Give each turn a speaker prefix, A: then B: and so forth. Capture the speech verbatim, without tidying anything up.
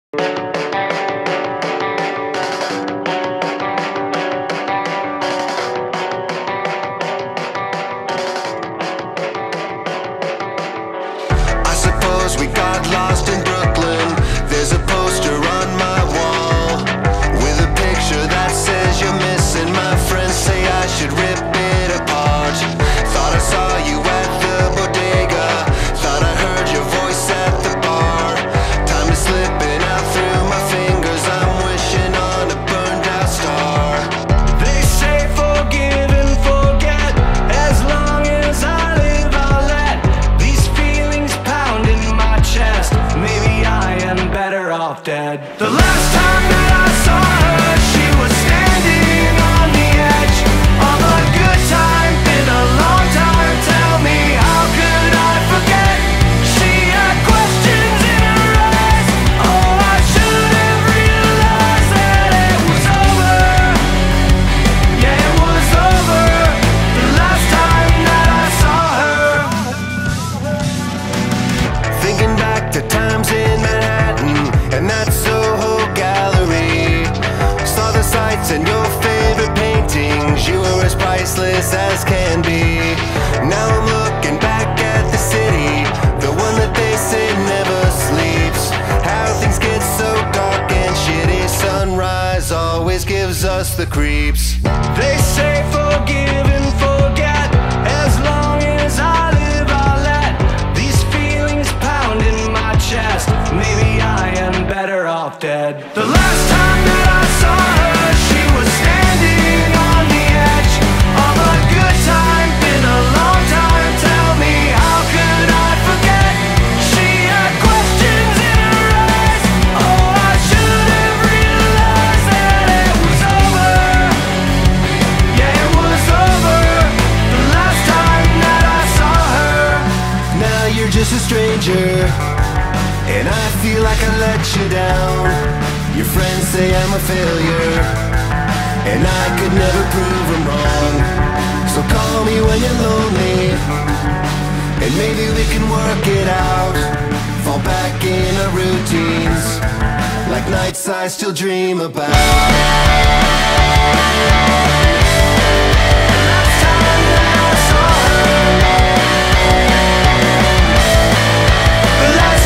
A: We got lost in Brooklyn. There's a poster on my wall with a picture that says you're missing. My friends say I should rip it apart. Thought I saw you at the bodega. Thought I heard your voice at the bar. Time is slipping out through my fingers. I'm wishing on a burned out star. They say forgive and forget. As long as I live I'll let these feelings pound in my chest. Maybe I am better off dead. The last time that I saw her, she was standing on the edge of a good time. Been a long time. Tell me, how could I forget? She had questions in her eyes. Oh, I should have realized that it was over. Yeah, it was over. The last time that I saw her. Thinking back to times in Manhattan and that Soho gallery. Saw the sights and your favorite paintings. You were as priceless as can be. Now I'm looking back at the city, the one that they say never sleeps. How things get so dark and shitty. Sunrise always gives us the creeps. They say forgive and forget. As long as I live I'll let these feelings pound in my chest. Maybe I am better off dead. The last time that I saw her, she was standing on the edge of a good time. Been a long time. Tell me, how could I forget? She had questions in her eyes. Oh, I should have realized that it was over. Yeah, it was over. The last time that I saw her. Now you're just a stranger, and I feel like I let you down. Your friends say I'm a failure, and I could never prove them wrong. So call me when you're lonely, and maybe we can work it out. Fall back in our routines, like nights I still dream about. Last time that I saw her, the last